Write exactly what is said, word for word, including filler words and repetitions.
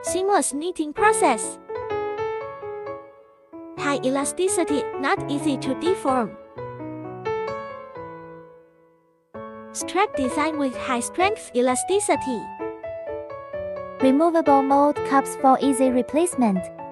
Seamless knitting process. High elasticity, not easy to deform. Strap design with high strength elasticity. Removable mold cups for easy replacement.